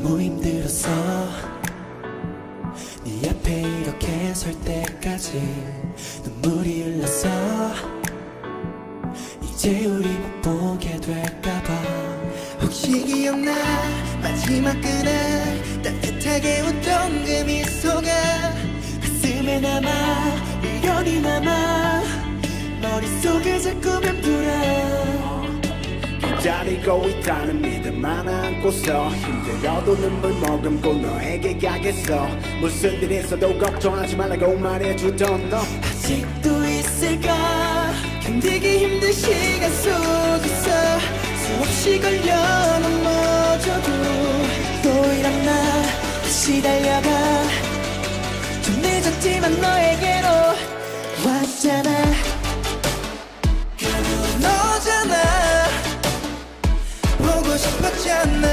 너무 힘들었어. 네 앞에 이렇게 설 때까지 눈물이 흘렀어. 이제 우리 못 보게 될까봐. 혹시 기억나 마지막 그날 따뜻하게 웃던 그 미소가 가슴에 남아 미련이 남아 머릿속에 자꾸 맴돌아. 기다리고 있다는 믿음만 안고서 힘들어도 눈물 머금고 너에게 가겠어. 무슨 일 있어도 걱정하지 말라고 말해주던 너 아직도 있을까. 견디기 힘든 시간 속에서 수없이 걸려 넘어져도 또 일어나 다시 달려가. 좀 늦었지만 너에게로 왔잖아. 너잖아. 보고 싶었잖아.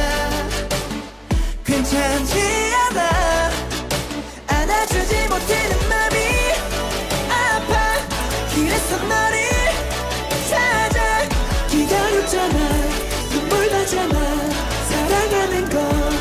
괜찮지 않아. 안아주지 못하는 맘이 아파. 그래서 너를 찾아 기다렸잖아. 눈물 나잖아. 사랑하는 건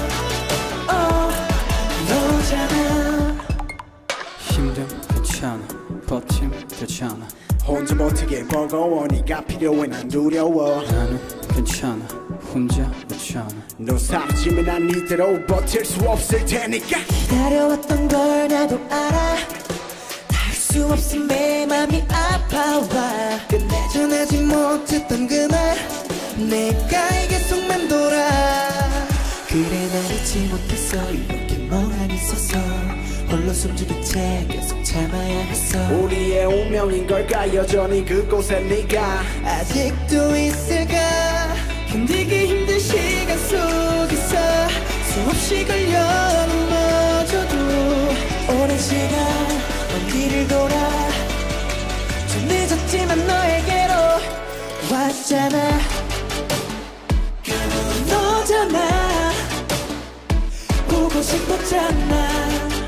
너잖아. 힘듦 괜찮아. 버팀 괜찮아. 혼자 버티게 버거워. 네가 필요해 난 두려워. 나는 괜찮아. 혼자 괜찮아. 너 사라지면 난 이대로 버틸 수 없을 테니까. 기다려왔던 걸 나도 알아. 닿을 수 없음 내 맘이 아파와. 끝내 전하지 못했던 그날 내가 계속 맴돌아. 그래 날 잊지 못했어. 이렇게 멍하니 서서 홀로 숨죽인 채 계속 참아야 했어. 우리의 운명인 걸까 여전히 그곳에 네가 아직도 있을까. 견디기 힘든 시간 속에서 수없이 걸려 넘어져도 오랜 시간 먼 길을 돌아 좀 늦었지만 너에게로 왔잖아. 너잖아. 보고 싶었잖아.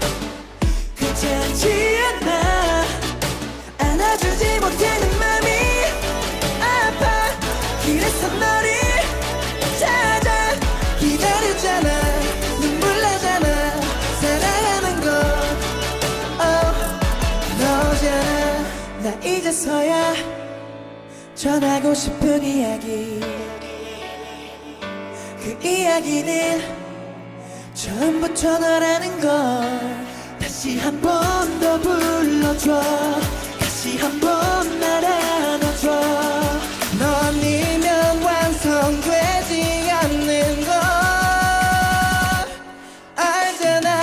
괜찮지 않아. 안아주지 못하는 맘이 아파. 그래서 너를 찾아 기다렸잖아. 눈물 나잖아. 사랑하는 건 너잖아. 나 이제서야 전하고 싶은 이야기. 그 이야기는 처음부터 너라는 걸 다시 한 번 더 불러줘. 다시 한 번 날 안아줘. 너 아니면 완성되지 않는 걸 알잖아.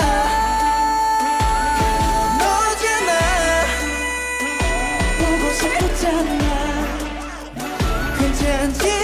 너잖아. 보고 싶었잖아. 괜찮지